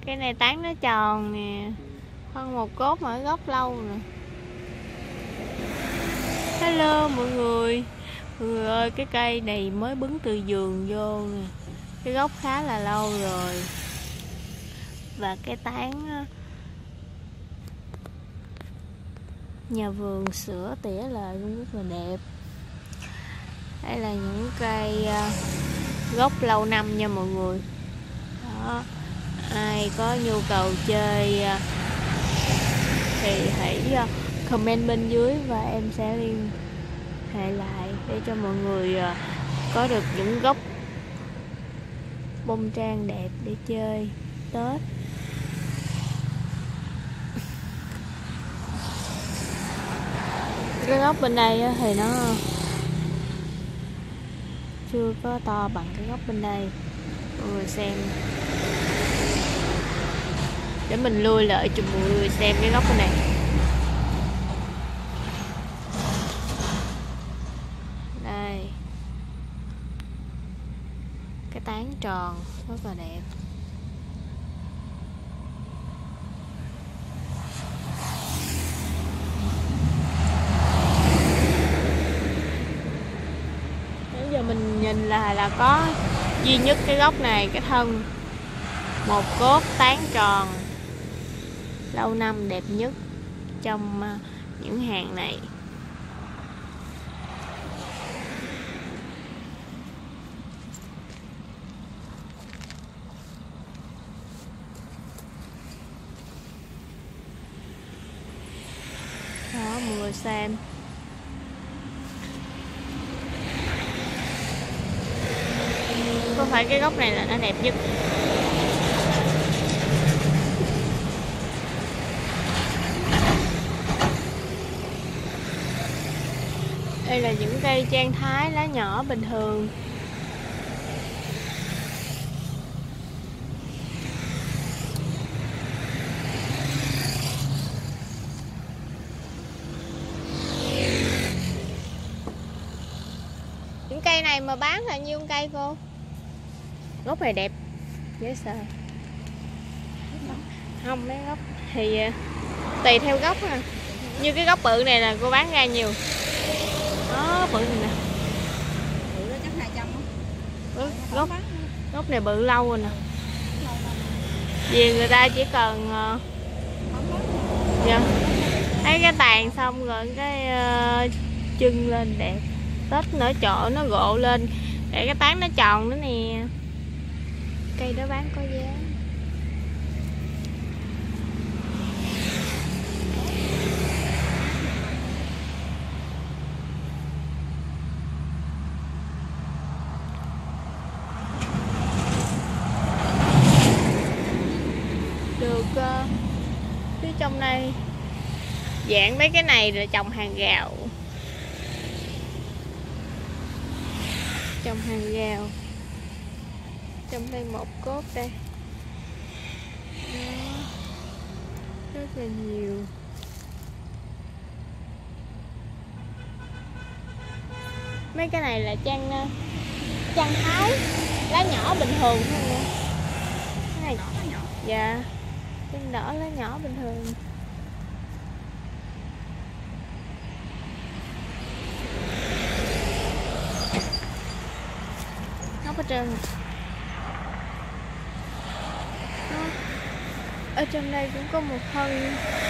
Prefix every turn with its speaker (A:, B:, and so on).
A: Cái này tán nó tròn nè, phân một cốt mà ở gốc lâu nè. Hello mọi người. Mọi người ơi, cái cây này mới bứng từ vườn vô nè. Cái gốc khá là lâu rồi. Và cái tán nhà vườn sửa tỉa lại cũng rất là đẹp. Đây là những cây gốc lâu năm nha mọi người. Đó. Ai có nhu cầu chơi thì hãy comment bên dưới và em sẽ liên hệ lại để cho mọi người có được những gốc bông trang đẹp để chơi Tết. Cái gốc bên đây thì nó chưa có to bằng cái gốc bên đây. Mọi người xem, để mình lui lại cho mọi người xem cái gốc bên này. Đây, cái tán tròn rất là đẹp. Bây giờ mình nhìn là có duy nhất cái gốc này, cái thân một cốt tán tròn lâu năm đẹp nhất trong những hàng này. Đó, mọi người xem. Có phải cái gốc này là nó đẹp nhất. Đây là những cây trang thái lá nhỏ bình thường. Những cây này mà bán là nhiêu cây cô? Gốc này đẹp dễ sợ. Không, mấy gốc thì tùy theo gốc à. Như cái gốc bự này là cô bán ra nhiều. Đó, bự này nè.
B: Bự đó chắc 200 không?
A: Gốc này bự lâu rồi nè. Vì người ta chỉ cần dạ, thấy cái tàn xong rồi cái chân lên đẹp. Tết nở trội nó gộ lên để cái tán nó tròn nữa nè. Cây đó bán có giá. Được phía trong đây dạng mấy cái này là trồng hàng rào. Trồng hàng rào. Trong đây một cốt đây. Đó. Rất là nhiều. Mấy cái này là trang thái lá nhỏ bình thường thôi nè. Cái này nhỏ. Dạ. Trang đỏ lá nhỏ bình thường. Ngóc ở trên. Ở trong đây cũng có một thân